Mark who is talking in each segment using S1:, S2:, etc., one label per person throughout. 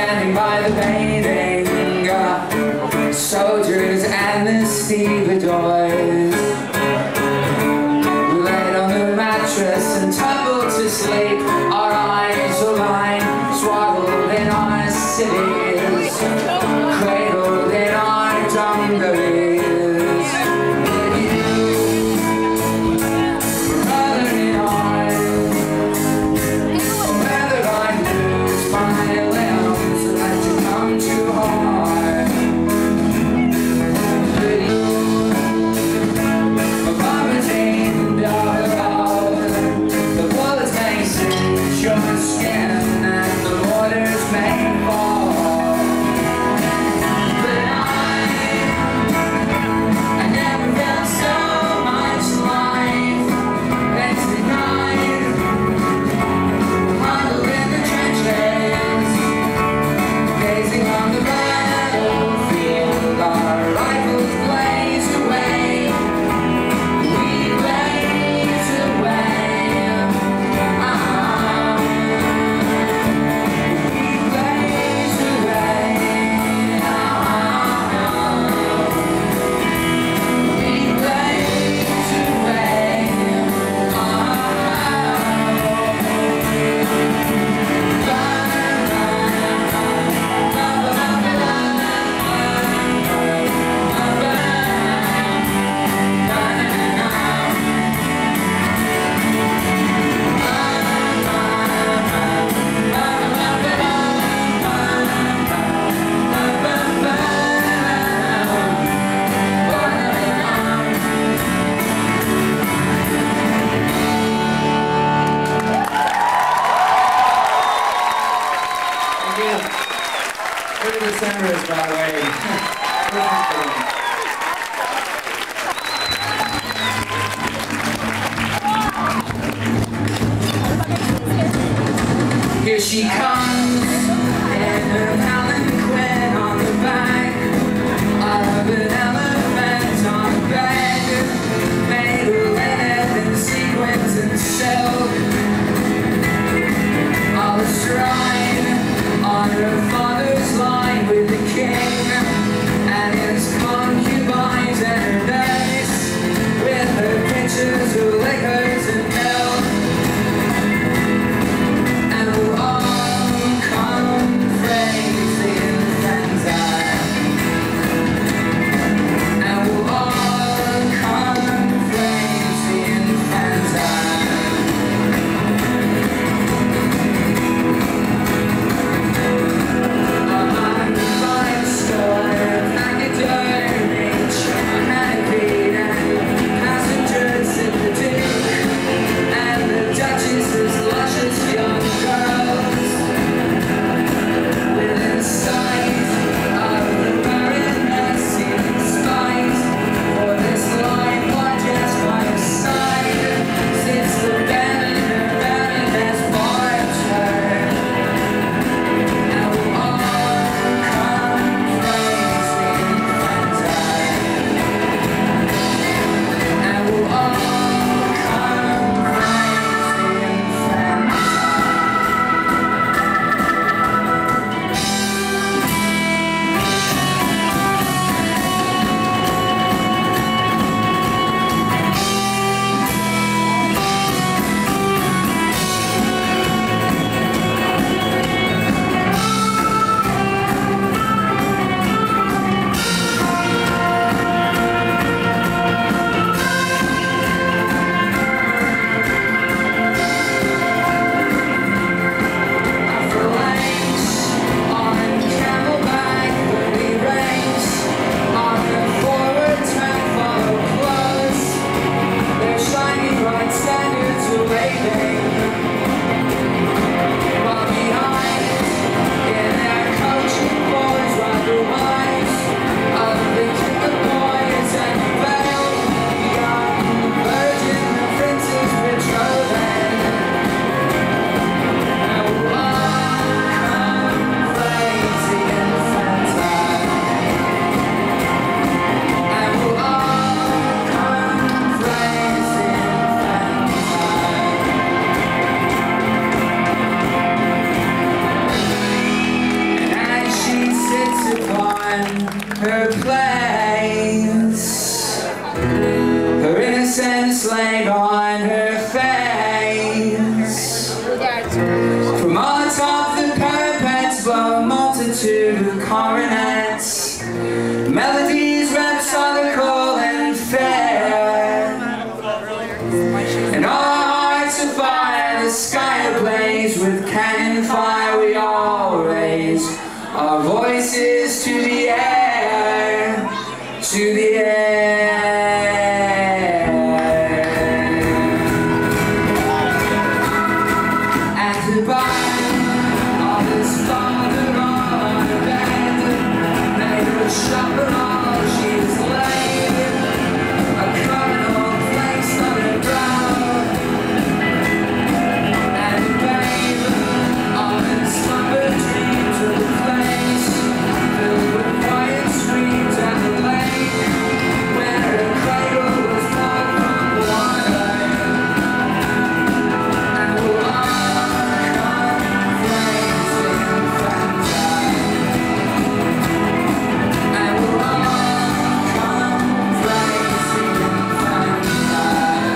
S1: standing by the bathing soldiers and the stevedores. We laid on the mattress and tumbled to sleep, our eyes aligned, swaddled in our cities, cradled in our dungarees. We're the Decemberists, by the way. Here she comes in her palanquin on the back of an elephant on a bed made of linen and sequins and silk, all astride on her father's line with the king and his concubines and her nurse with her pitchers of liquors and milk, and we'll all come her place, her innocence laid on her face. From on top the parapets blow a multitude of coronets, melodies rhapsodical and fair, and all our hearts afire, the sky ablaze with cannon fire. We all raise our voices to the air, to the air. And goodbye, all this father on her bed, made her shop her all, she's laid a coronal placed on her brow. And babe, all in slumber dreams of the place filled with quiet streams and the lake where her cradle was poured from water. And we'll all come praising Fanta. And we'll all come praising Fanta.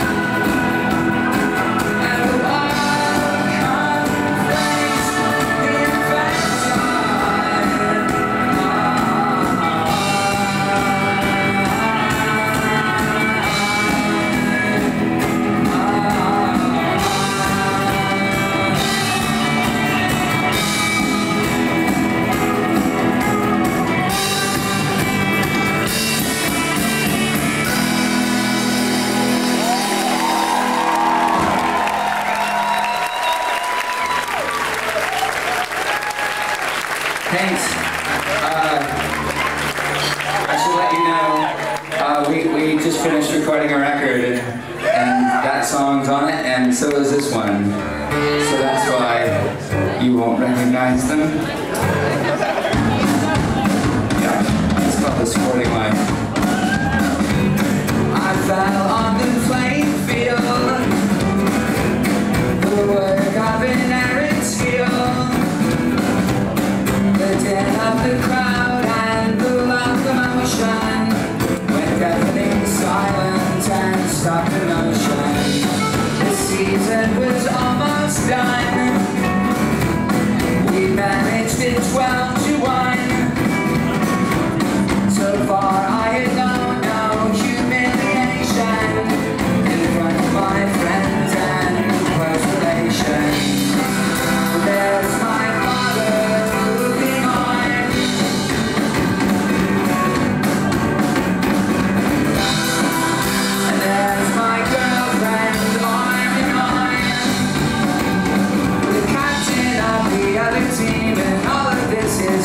S1: And we'll all come praising Thanks. I should let you know, we just finished recording a record, and that song's on it, and so is this one. So that's why you won't recognize them. Yeah, it's called The Sporting Life. I fell on the playing field, the work of an errant skill. The din of the crowd and the locomotion went deafening silent and stopped the motion. The season was almost done. We managed it 12-1. So far I had known no humiliation in front of my friends and close relations. There's my father looking on, and there's my girlfriend arm in arm with the captain of the other team, and all of this is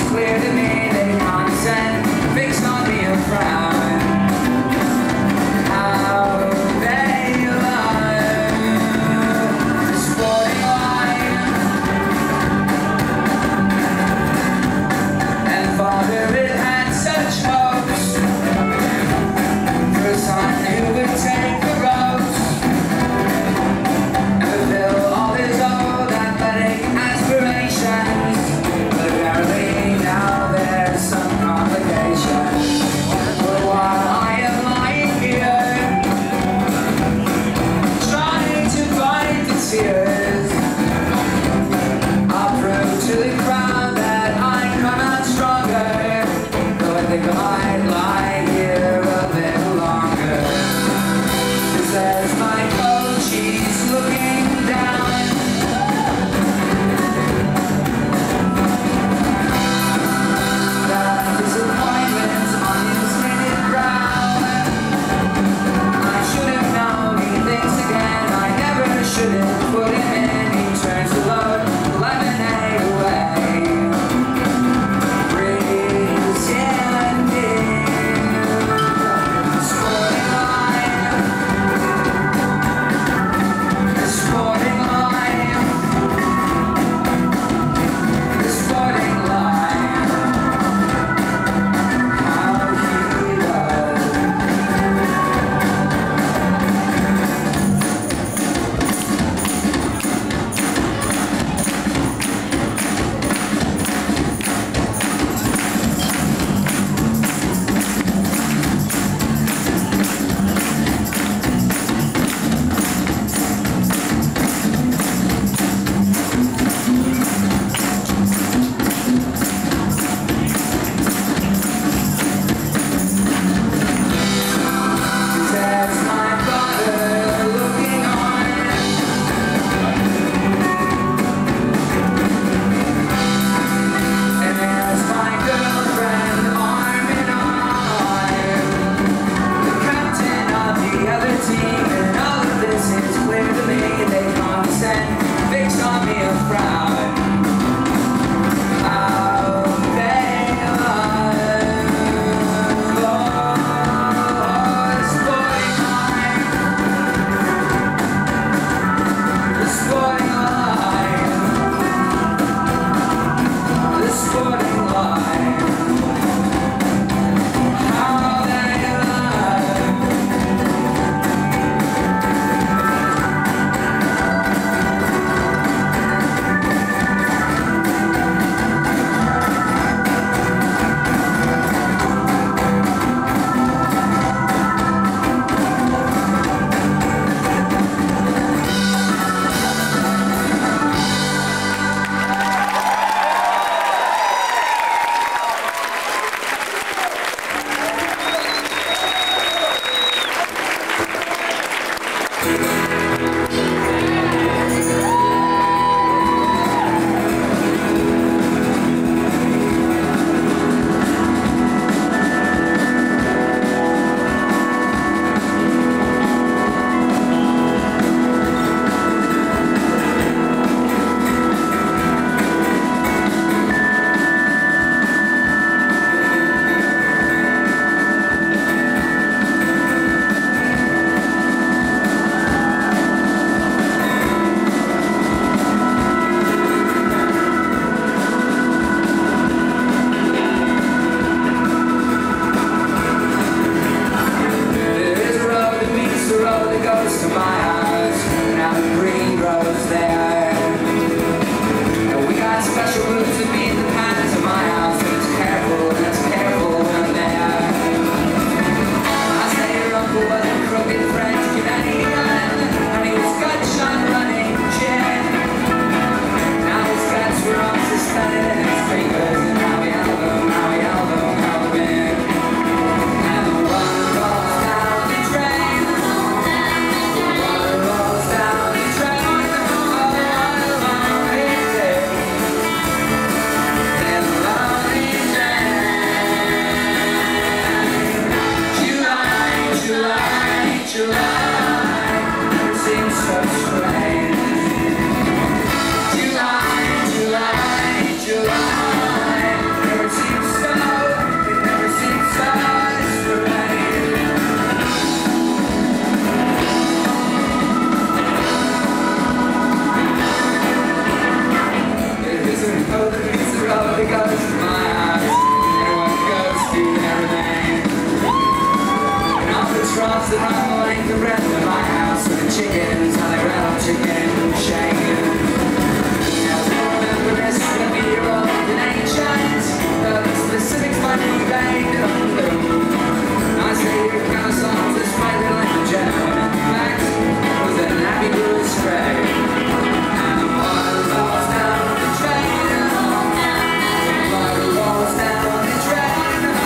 S1: chickens on the ground, chicken shaking. Now remember this will be old and ancient, but the specifics might be vague and unknown. I say you kind of songs this might be like a gem. In fact, it was an happy blue spray. And the water rolls down the drain. The water rolls down the drain.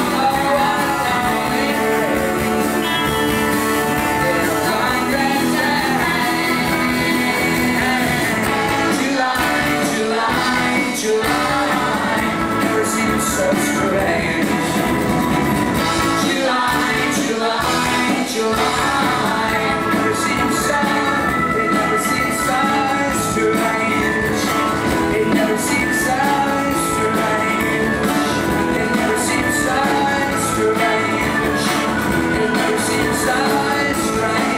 S1: So strange. July, never seems so, it never seems so strange. It never seems so strange. It never seems so strange. It never seems so strange.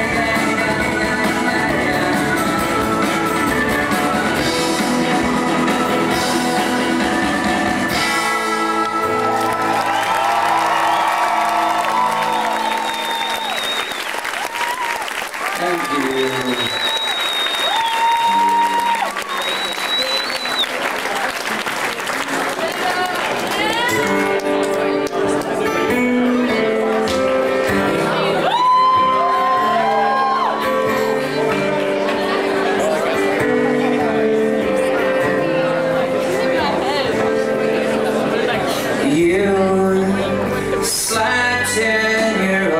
S1: Thank you. You slept in your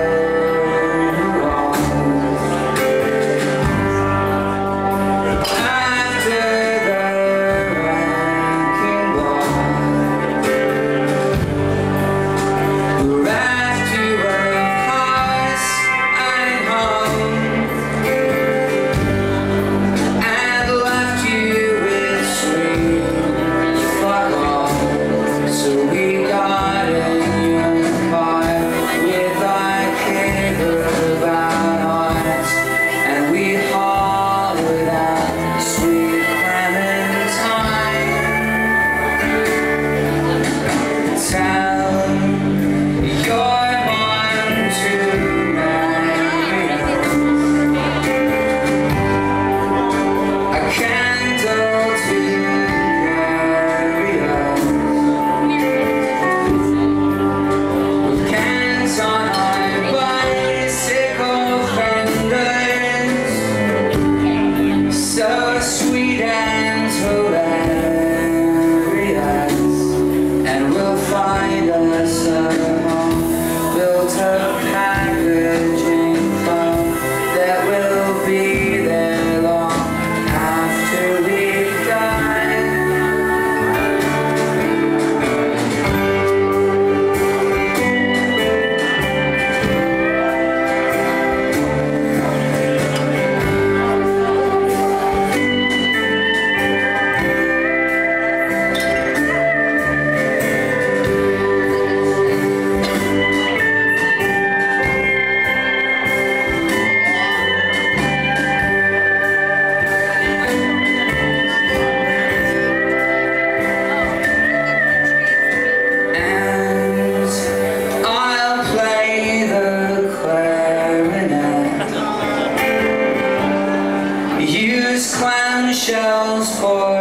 S1: shells for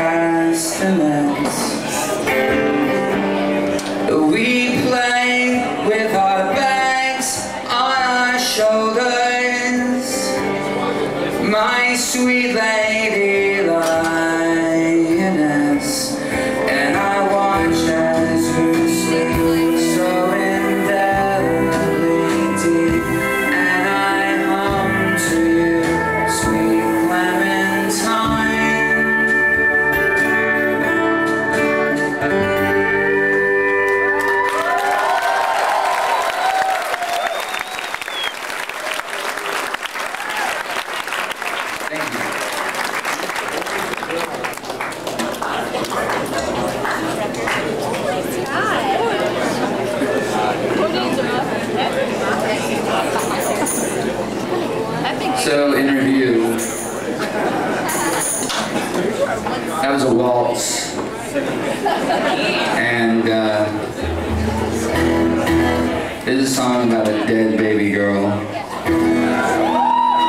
S1: castanets. We play with our bags on our shoulders, my sweet lady lioness, and I watch as you sleep so indelibly deep, and I hum to you, sweet Clementine. So, in review, that was a waltz, and this is a song about a dead baby girl.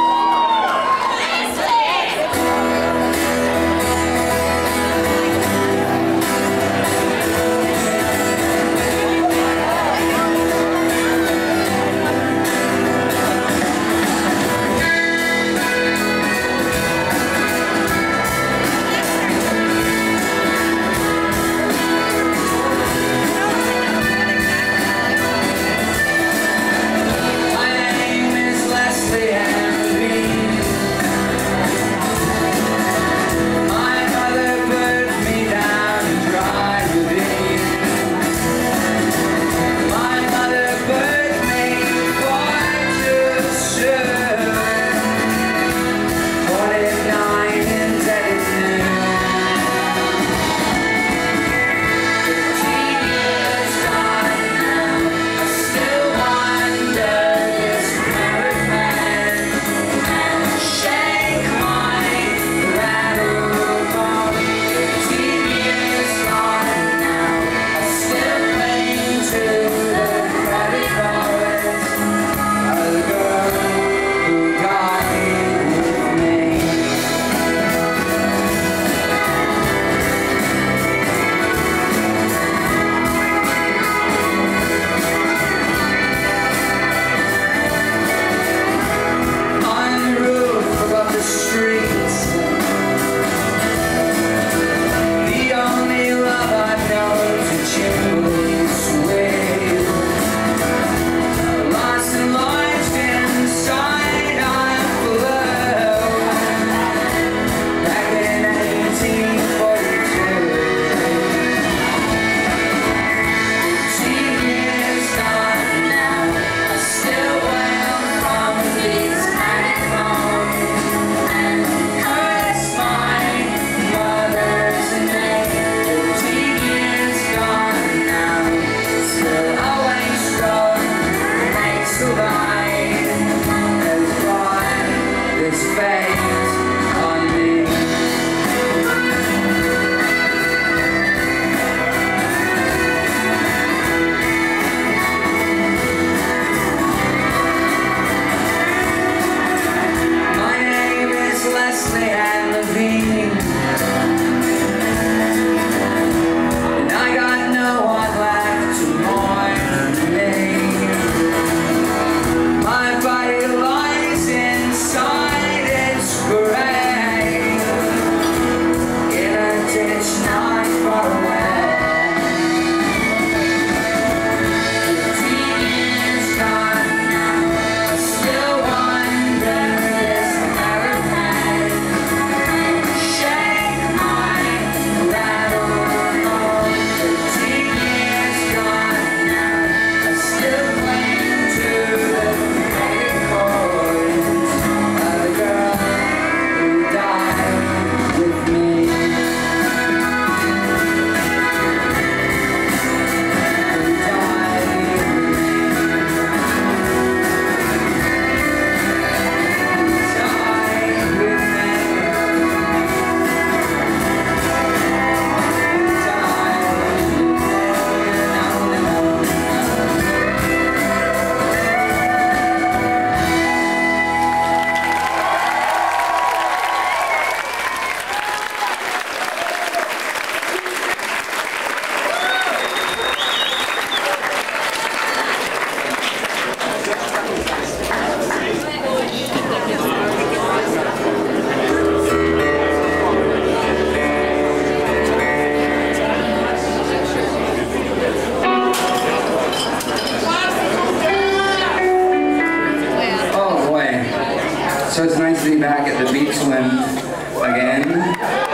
S1: nice to be back at the Beachland again.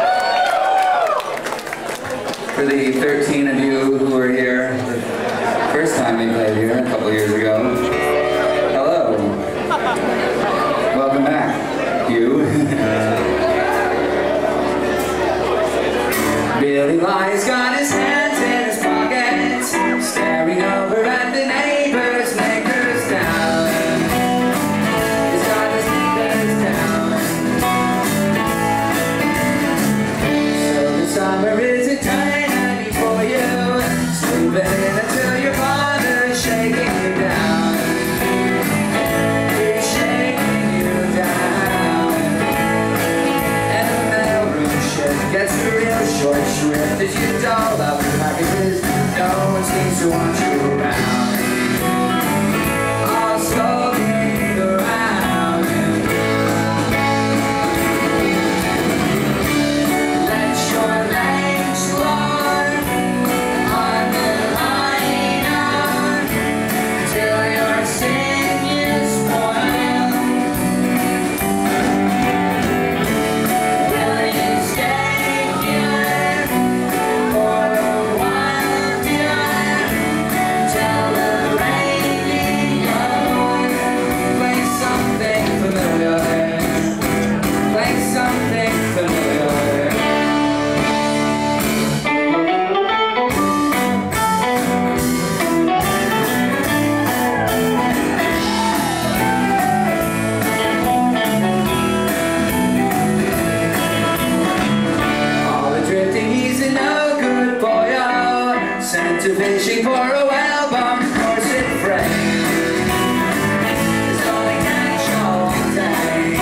S1: For the 13 of you who were here the first time we played here a couple years ago, hello. Welcome back, you. Billy Lie's got his hands in his pockets, staring over at the neighbors' knickers down. He's got his knickers down. So the summer is a tiny for you, sleeping in until your father's shaking you down. He's shaking you down. And the mailroom shift gets the real short shrift as you doll up your packages. No one seems to want you around. All skulking around. Let your legs float on the line out till your sin is spoiled. Will you stay here for a while, dear, till the rain goes? Play something familiar. Play something familiar. All the drifting, he's a no good boy, oh. Sent to fishing for a well-bumped corset frame. His only catch all day.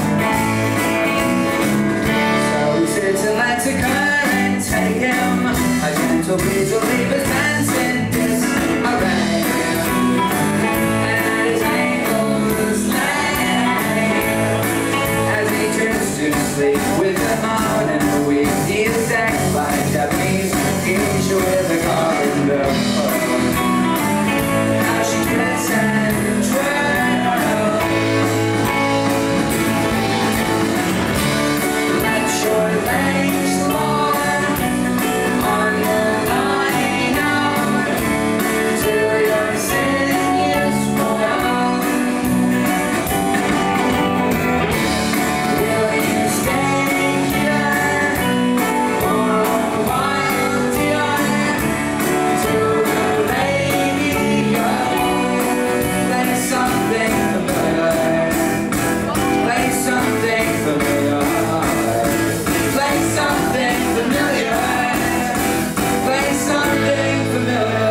S1: So he sits and lets a current take him. A gentle breeze will leave his pants in disarray. And at his ankles lay as he drifts to sleep with the moan and the weed. He is decked by a Japanese geisha with a garden belt. How she drifts and twirls. Let your legs float on the line out till your sin is spoiled. Will you stay here for a while, dear, till the lady goes? Play something familiar. Play something familiar. Play something familiar. Play something familiar.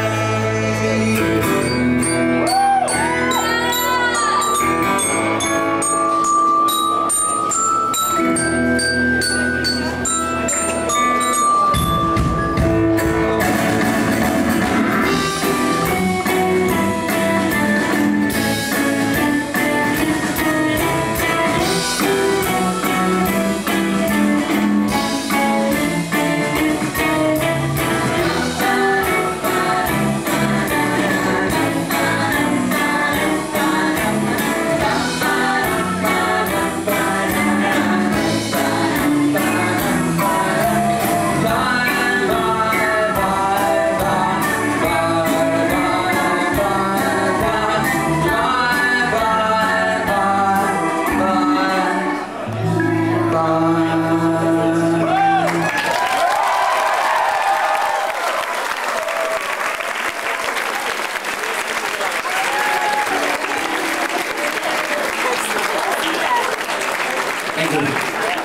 S1: Thank you.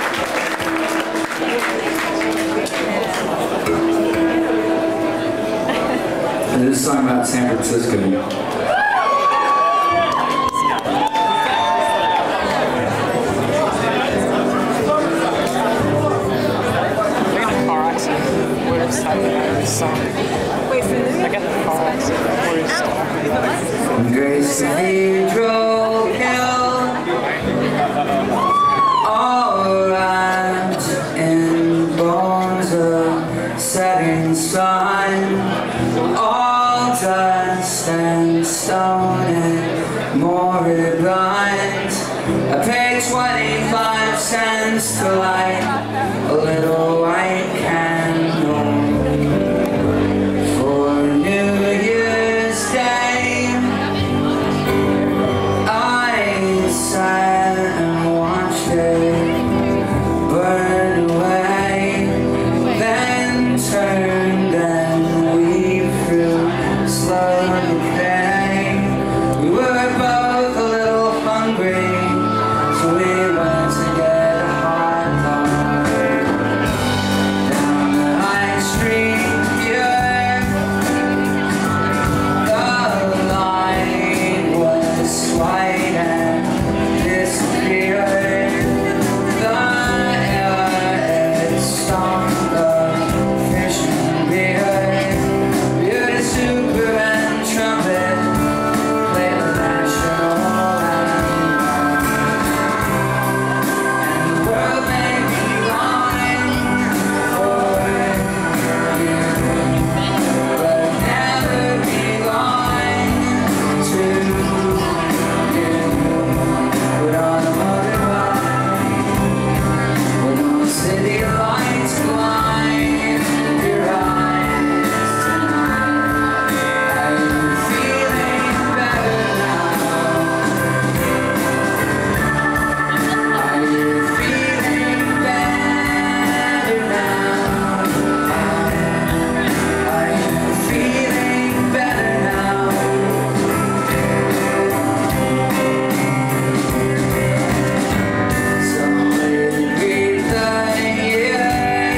S1: And this is a song about San Francisco.
S2: I got the car accident.
S1: Grace Cathedral Hill, all wrapped in bones of setting sun, all dust and stone and moribund. I paid 25 cents to light a little white candle for New Year's Day. I sat and watched it burn away, then turned and we flew slow decay. We were both a little hungry, so we went to get a hot dog down the high street pier. The line was white and disappeared. The air had stunk of fish and beer. Beauty, super and trumpet played the national anthem. And the world may be blind for you, but never be blind to you. Put on a motorbike when all the city lights blind your eyes tonight. Are you feeling better now? Are you feeling better now? Are you feeling better now? So greet the year.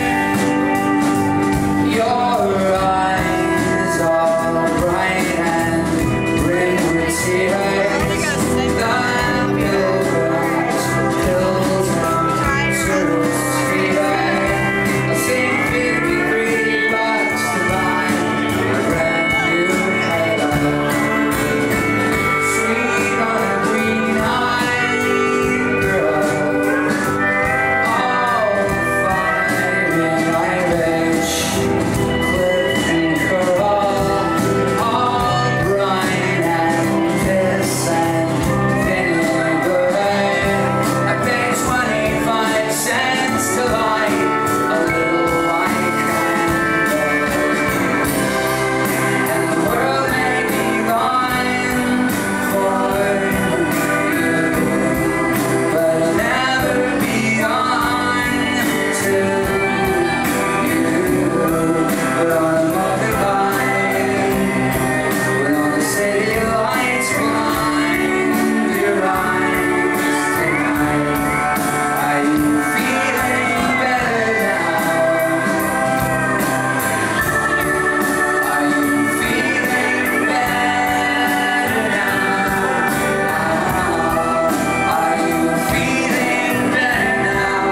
S1: Your eyes are bright and rimmed with tears. The pilgrims, pills and service feeder. I'll sing $53 to buy a brand new head. Sweet on a green-eyed girl, all fine and Irish, cliff and coral, all brine and piss and vinegar. I paid 25 cents to light a little white candle, and the world may be gone for you, but I'll never be on to you. Put on a motorbike when all the city lights blind your eyes tonight. Are you feeling better now? Are you feeling better now? Are you feeling better now?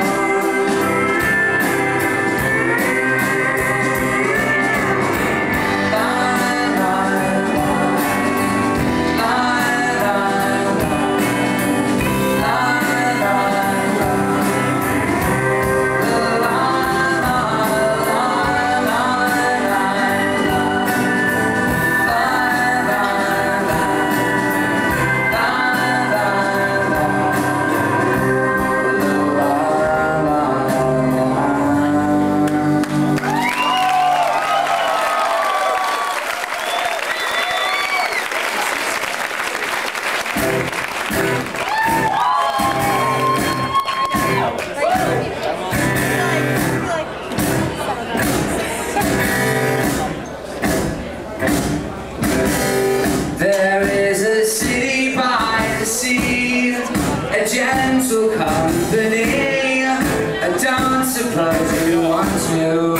S1: There is a city by the sea, a gentle company. I don't suppose you want to.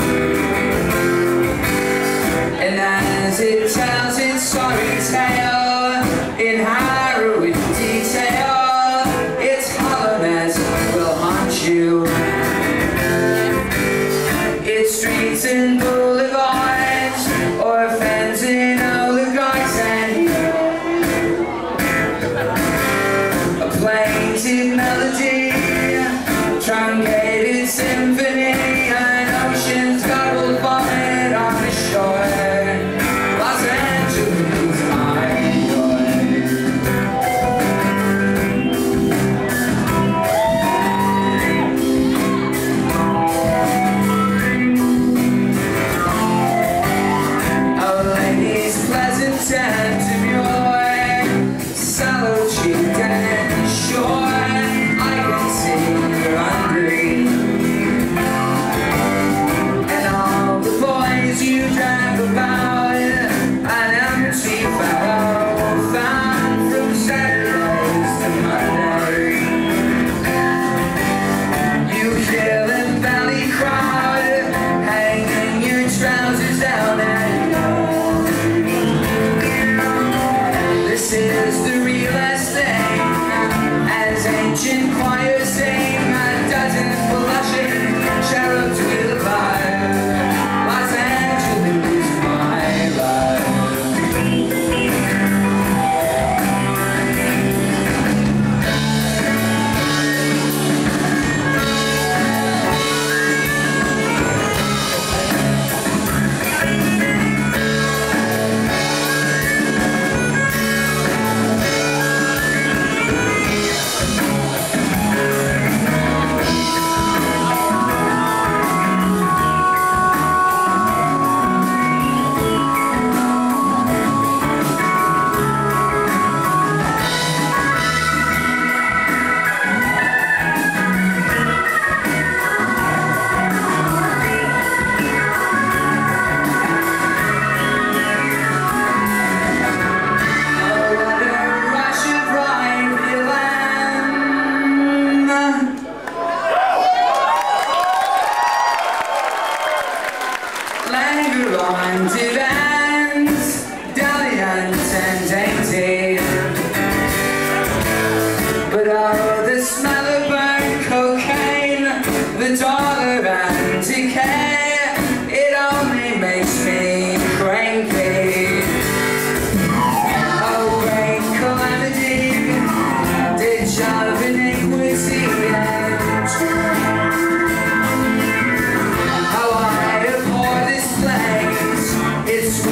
S1: And as it tells its sorry tale in harrowing detail, its hollowness will haunt you. Its streets and boulevards, orphans and oligarchs, and a plaintive melody, truncated symphony, an ocean's garbled vomit on the shore. Los Angeles, my joy.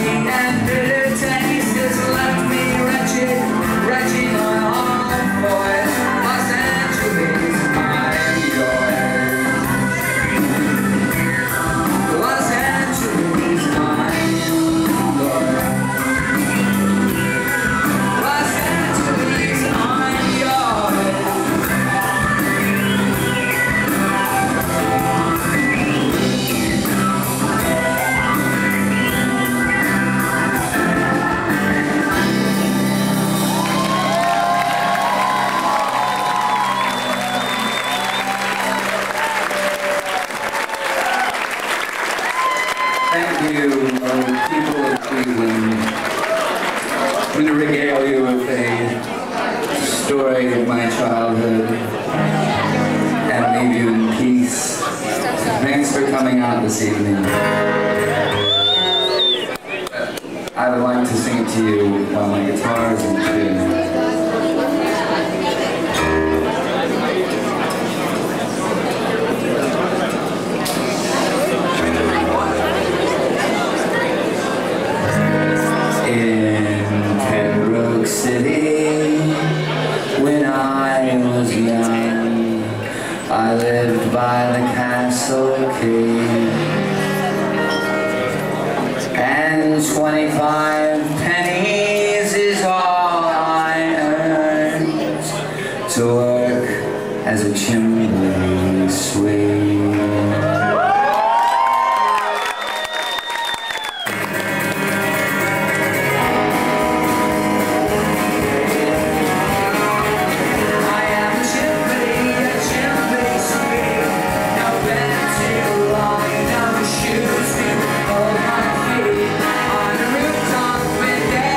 S1: sweet and bitter taste has left me wretched, wretched on all fours. Los Angeles, I'm yours. Los Angeles, I'm yours. Los Angeles, I'm yours. Thank you, people of Cleveland. I'm going to regale you with a story of my childhood and leave you in peace. Thanks for coming out this evening. I would like to sing it to you while my guitar is in tune. City, when I was young, I lived by the castle key, and 25 pennies is all I earned to work as a chimney sweep. Shoes, hold my feet on the rooftop with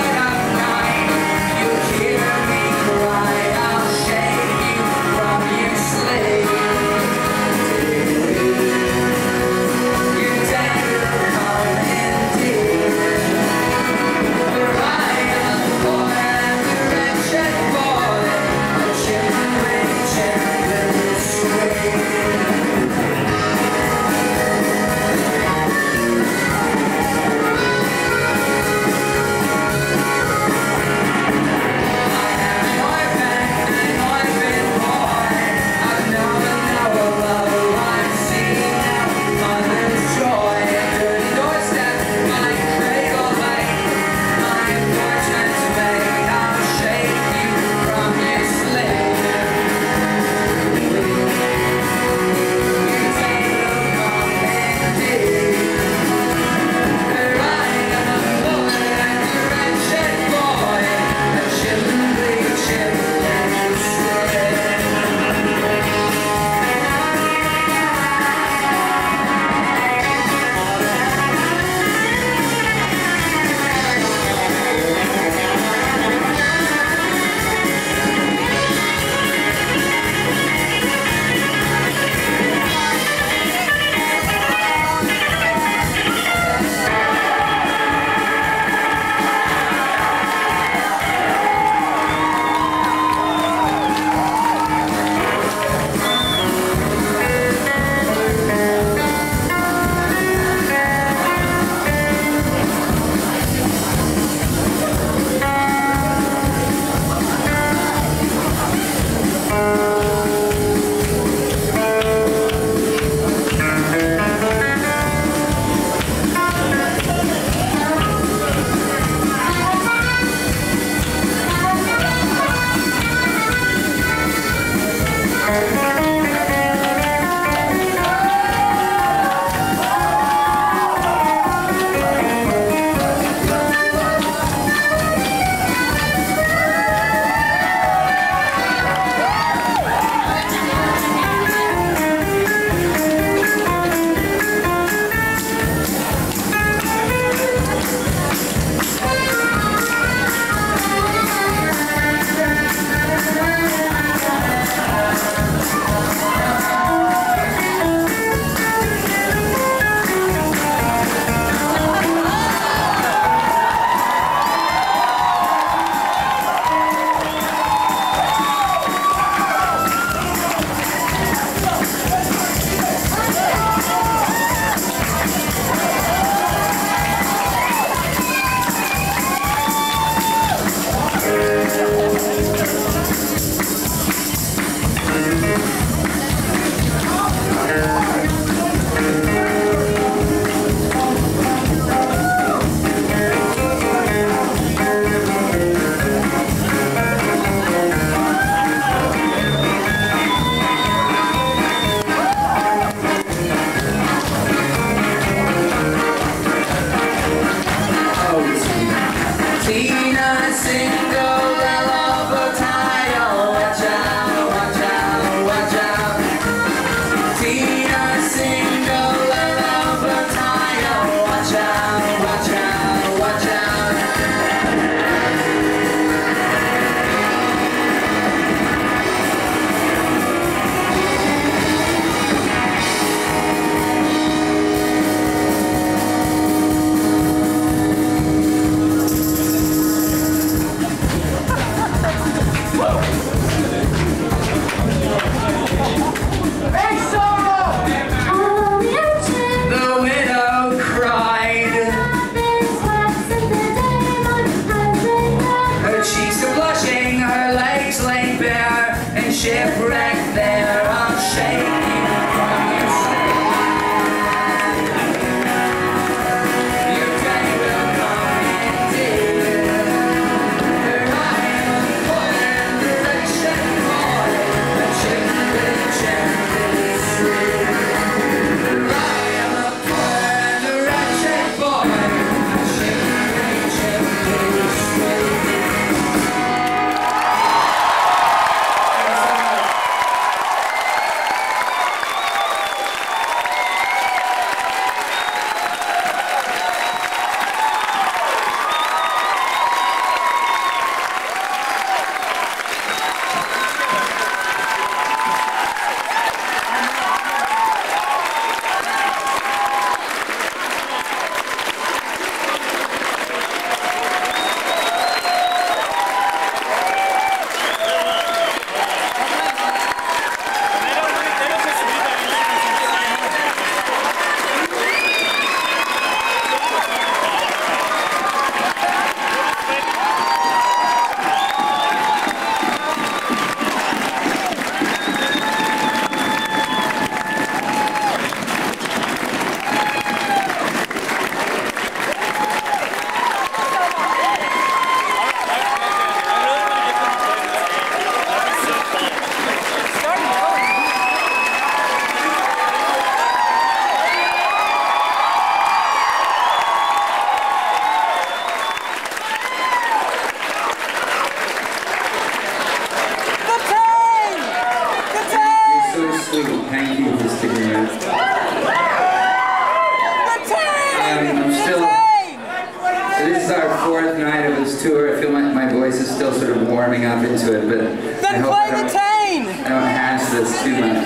S1: this tour. I feel my voice is still sort of warming up into it, but
S2: then
S1: I hope
S2: play
S1: I
S2: the tane!
S1: don't hash this too much.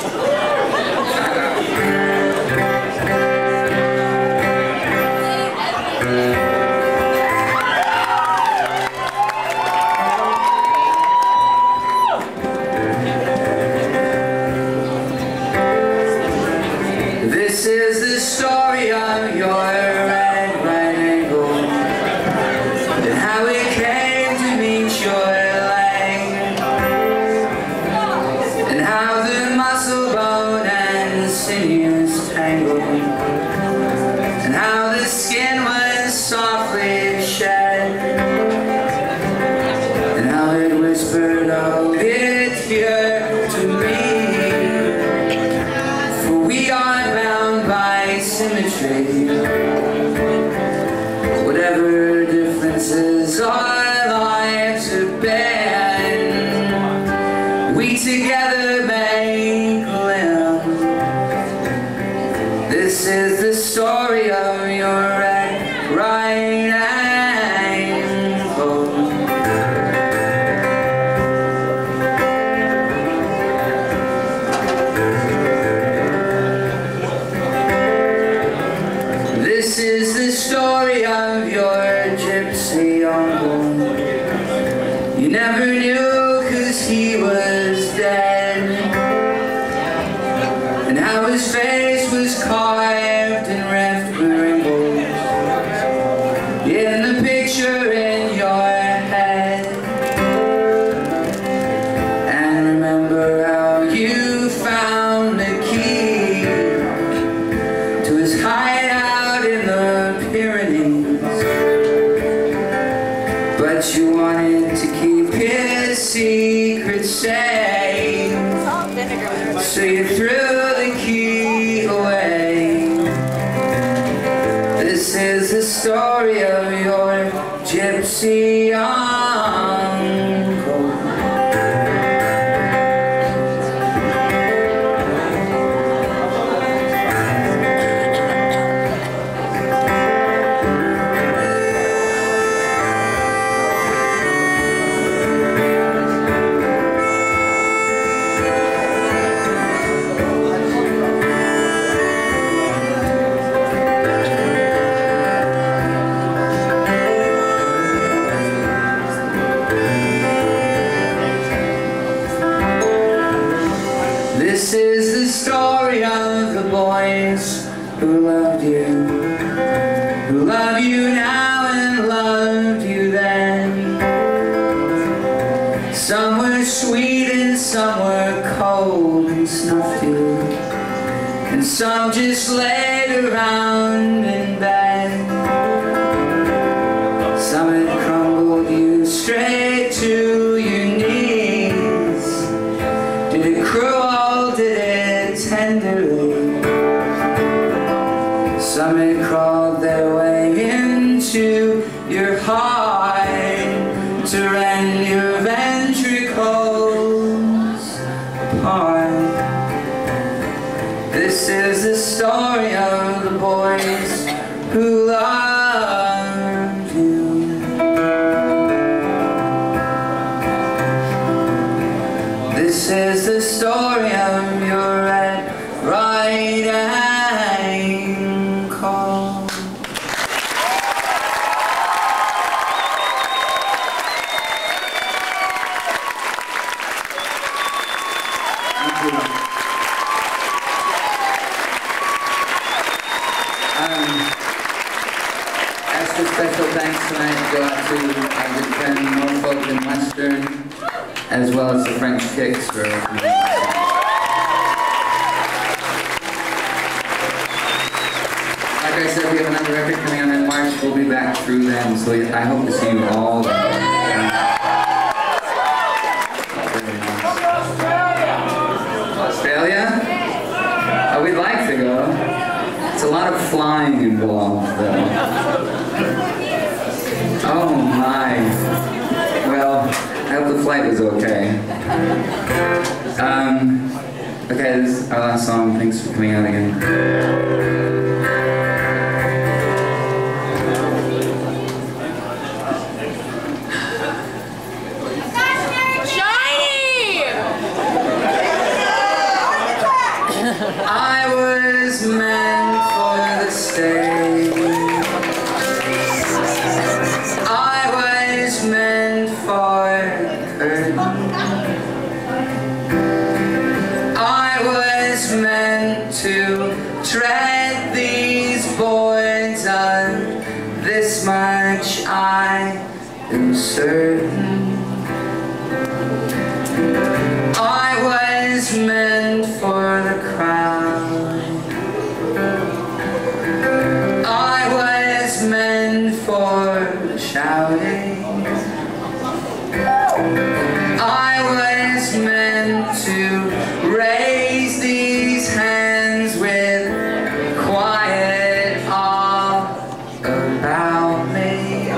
S1: This is the story of your red right angle, and how it came to meet your leg, and how the muscle bone and sinews tangled, and how the skin was softly shed, and how it whispered, "Oh, it's here to me." Symmetry, whatever differences our lives have been, we together make live. This is the story of your right ankle. This is the story of your gypsy uncle. You never knew 'cause he was dead, and how his face was carved and reft with wrinkles in the picture in your head. And remember how you found the key to his hideout in the Pyrenees, but you wanted to keep his secret safe, so you threw the key away. This is the story of your gypsy uncle. This is the story of the boys who loved you now and loved you then. Some were sweet and some were cold and snuffed you, and some just laid around in bed. Some had crumbled you straight to your knees. Did it cruel, did it tenderly? Some had crawled their way into your heart to rend your ventricles apart. This is the story of the boys who loved you. This is the story of your right ankle. Thank you. Extra special thanks tonight go out to our good friend Norfolk and Western, as well as the French Kicks for opening. Like I said, we have another record coming out in March. We'll be back through them, so I hope to see you all there. Australia? Oh, we'd like to go. It's a lot of flying involved, though. Oh my. Well, I hope the flight was okay. Okay, this is our last song. Thanks for coming out again. much I am certain. I was meant for the crowd. I was meant for the shouting. I was meant to raise these hands with quiet awe about me.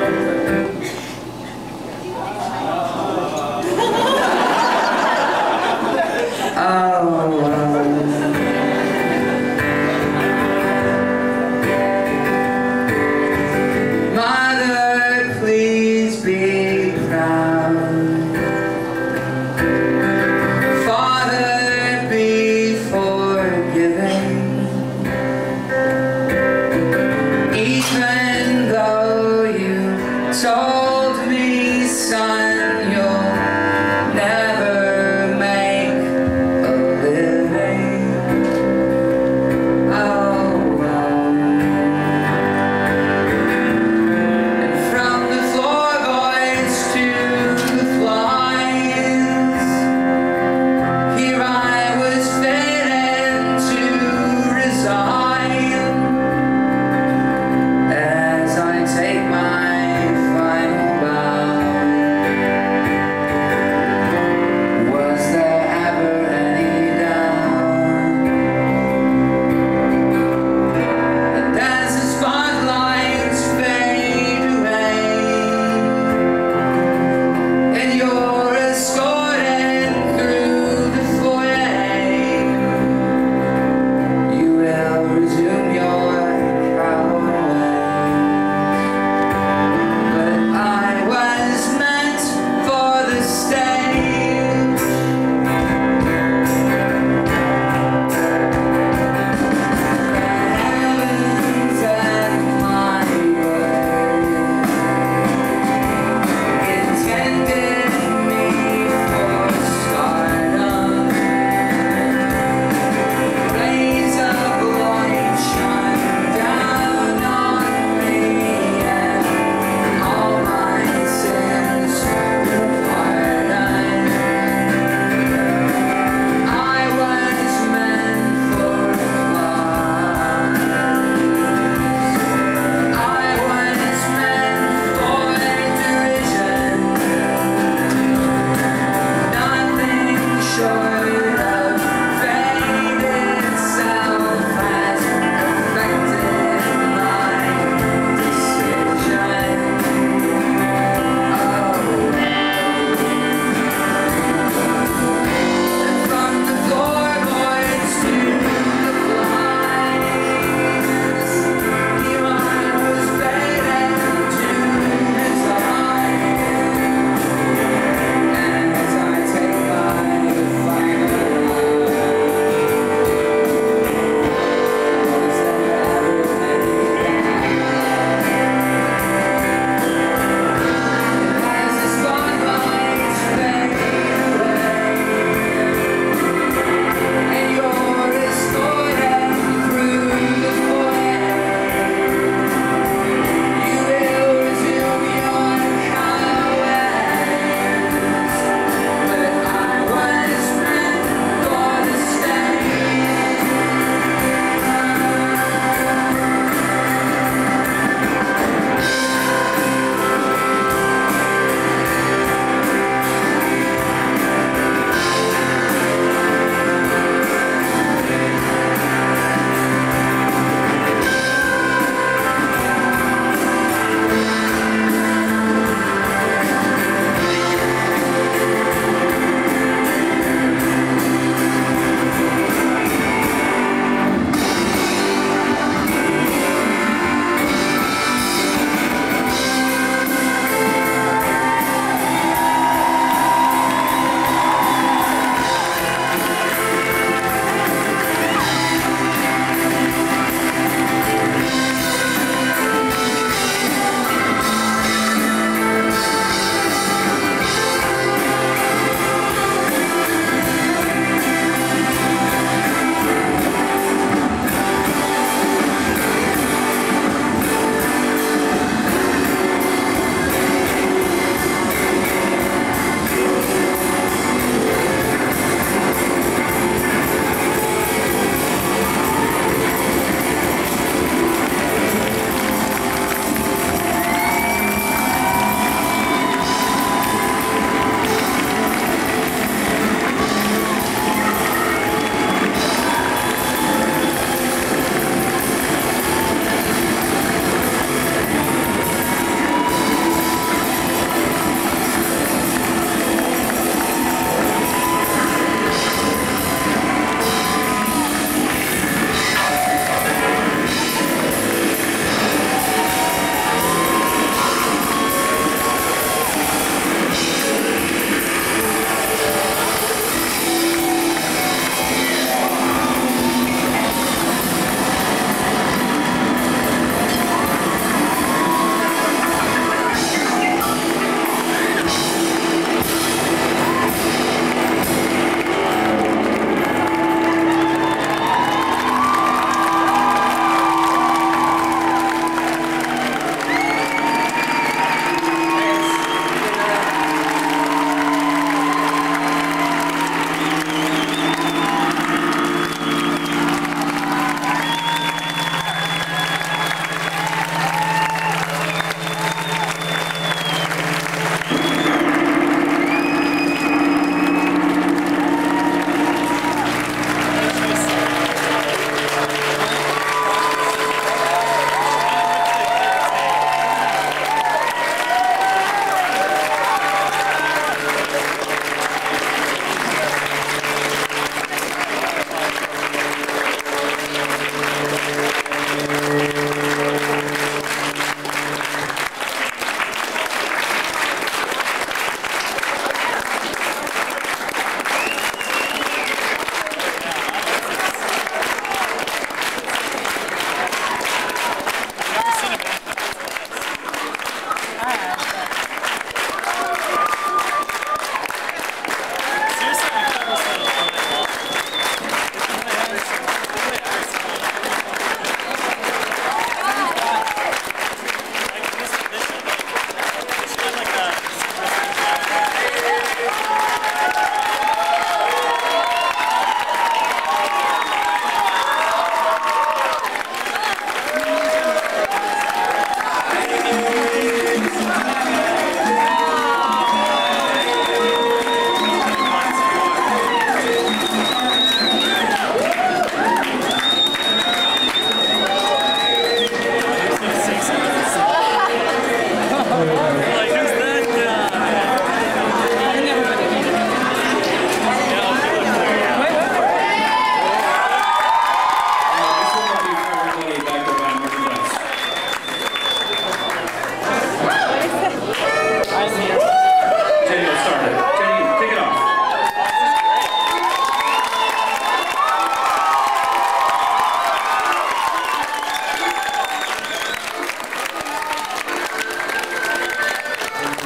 S1: Mother, please be proud. Father, be forgiving. Even though you told me, son, you'll never make a living. Oh, and from the floorboards to the flies, here I was fitting to resign as I take my final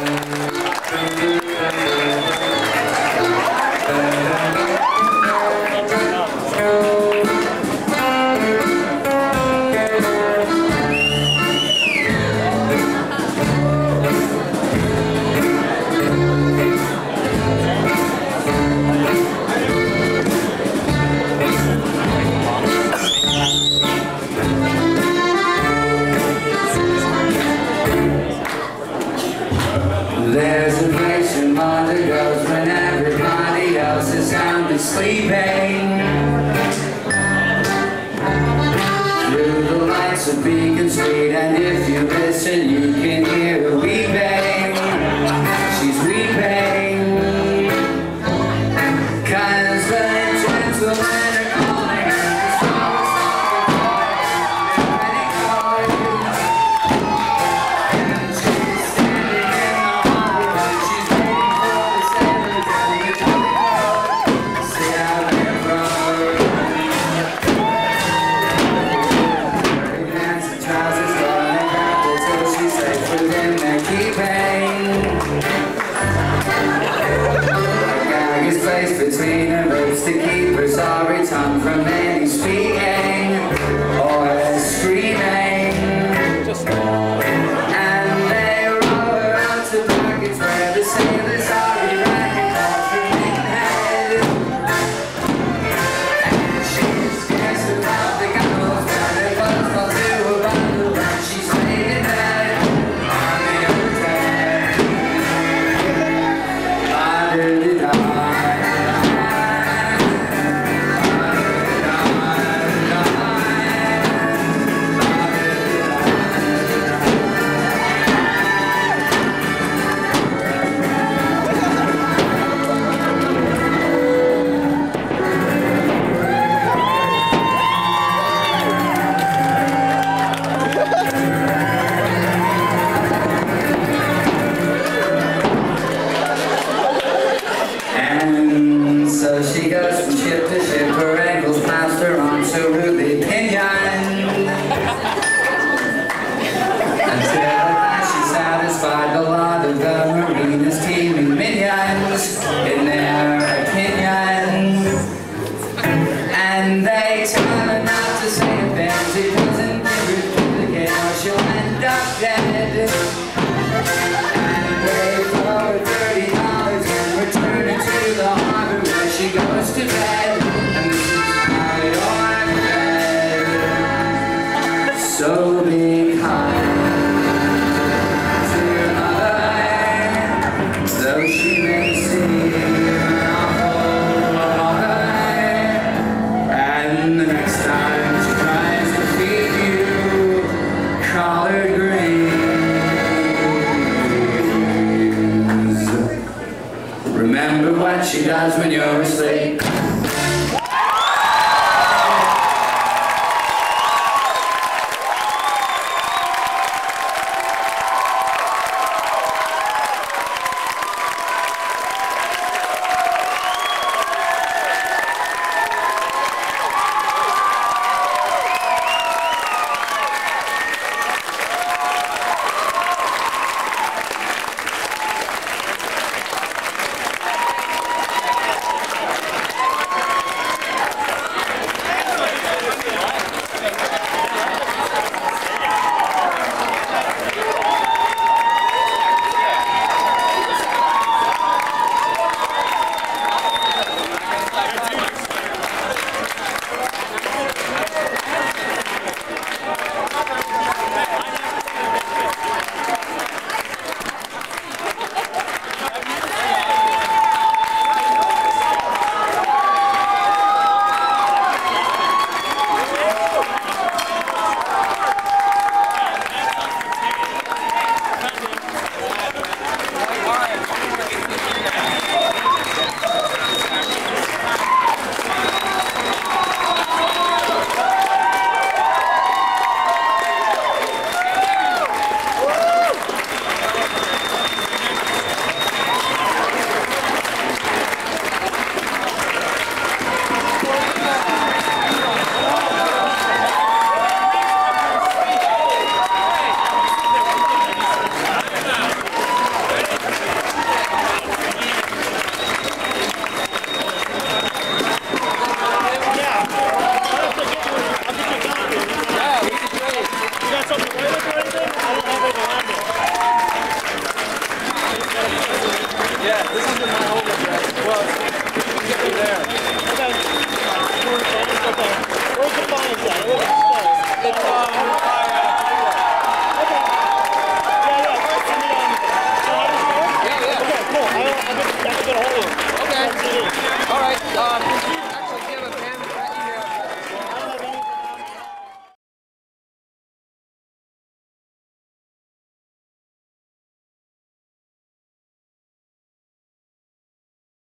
S1: There's a place your mother goes when everybody else is sound sleeping. Through the lights of Beacon Street, and if you listen, you can hear her weeping. She's weeping, 'cause the gentlemen are calling her. Between her lips to keep her sorry tongue from any speaking or screaming. And they roll her out to pockets where the sailors are erecting off her head. And she's scared about the gunnels where they both fall to a bundle, and she's laying in bed on the other deck. La-da-da-da. So she goes from ship to ship, her ankles plaster on so rudely pinioned. Until at last she's satisfied the lot of the marinas teeming minions in their opinion. And they tell her not to say a thing, she doesn't give her duplicate or she'll end up dead. And they throw her $30 and return her to the harbor where she goes to bed. And this is how you're fed. So be kind to your mother, though she may seem an awful mother. And the next time she tries to feed you collard greens, remember what she does when you're asleep.